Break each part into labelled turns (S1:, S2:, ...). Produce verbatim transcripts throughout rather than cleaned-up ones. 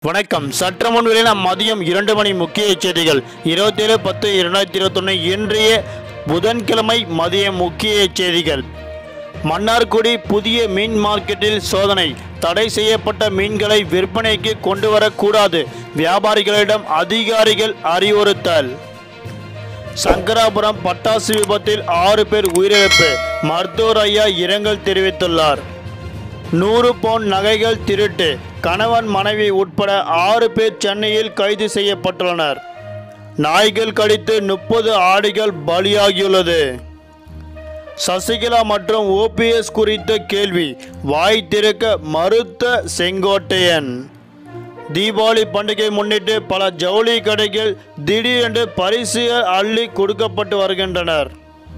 S1: வணக்கம். சற்று முன் வெளியான மதியம் இரண்டு மணி முக்கிய செய்திகள். இருபத்தி ஏழு பத்து இரண்டாயிரத்தி இருபத்தி ஒன்று இன்றைய புதன்கிழமை மதிய முக்கிய செய்திகள். மன்னார்குடி புதிய மீன் மார்க்கெட்டில் சோதனை. தடை செய்யப்பட்ட மீன்களை விற்பனைக்கு கொண்டு வரக்கூடாது, வியாபாரிகளிடம் அதிகாரிகள் அறிவுறுத்தல். சங்கராபுரம் பட்டாசு விபத்தில் ஆறு பேர் உயிரிழப்பு, மருத்துவர் ஐயா இரங்கல் தெரிவித்துள்ளார். நூறு பவுன் நகைகள் திருட்டு, கணவன் மனைவி உட்பட ஆறு பேர் சென்னையில் கைது செய்யப்பட்டுள்ளனர். நாய்கள் கடித்து முப்பது ஆடுகள் பலியாகியுள்ளது. சசிகலா மற்றும் ஓபிஎஸ் குறித்த கேள்வி வாய் திறக்க மறுத்த செங்கோட்டையன். தீபாவளி பண்டிகை முன்னிட்டு பல ஜவுளி கடைகள் திடீரென்று பரிசுகள் அள்ளி கொடுக்கப்பட்டு வருகின்றனர்.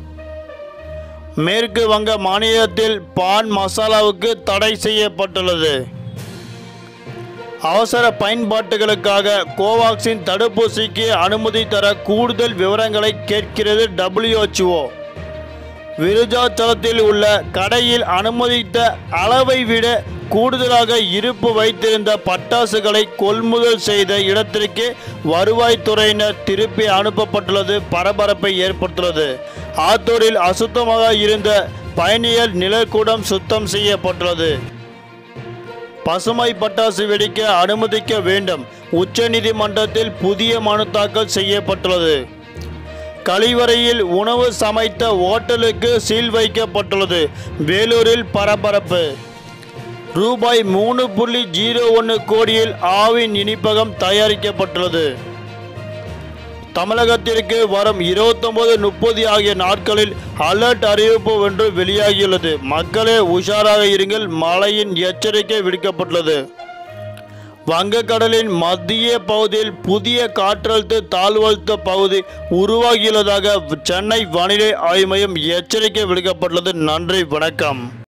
S1: மேற்கு வங்க மாநிலத்தில் பான் மசாலாவுக்கு தடை செய்யப்பட்டுள்ளது. அவசர பயன்பாட்டுகளுக்காக கோவாக்சின் தடுப்பூசிக்கு அனுமதி தர கூடுதல் விவரங்களை கேட்கிறது டபிள்யூஎச்ஓ. விருதாச்சலத்தில் உள்ள கடையில் அனுமதித்த அளவை விட கூடுதலாக இருப்பு வைத்திருந்த பட்டாசுகளை கொள்முதல் செய்த இடத்திற்கு வருவாய்த்துறையினர் திருப்பி அனுப்பப்பட்டுள்ளது பரபரப்பை ஏற்படுத்தியுள்ளது. ஆத்தூரில் அசுத்தமாக இருந்த பயணியர் நிழற்கூடம் சுத்தம் செய்யப்பட்டுள்ளது. பசுமை பட்டாசு வெடிக்க அனுமதிக்க வேண்டும், உச்சநீதிமன்றத்தில் புதிய மனு தாக்கல் செய்யப்பட்டுள்ளது. கழிவறையில் உணவு சமைத்த ஓட்டலுக்கு சீல் வைக்கப்பட்டுள்ளது. வேலூரில் பரபரப்பு. ரூபாய் மூணு புள்ளி ஜீரோ ஒன்று கோடியில் ஆவின் இனிப்பகம் தயாரிக்கப்பட்டுள்ளது. தமிழகத்திற்கு வரும் இருபத்தொன்பது முப்பது ஆகிய நாட்களில் அலர்ட் அறிவிப்பு ஒன்று வெளியாகியுள்ளது. மக்களே உஷாராக இருங்கள், மழையின் எச்சரிக்கை விடுக்கப்பட்டுள்ளது. வங்கக்கடலின் மத்திய பகுதியில் புதிய காற்றழுத்த தாழ்வழுத்த பகுதி உருவாகியுள்ளதாக சென்னை வானிலை ஆய்வு மையம் எச்சரிக்கை விடுக்கப்பட்டுள்ளது. நன்றி, வணக்கம்.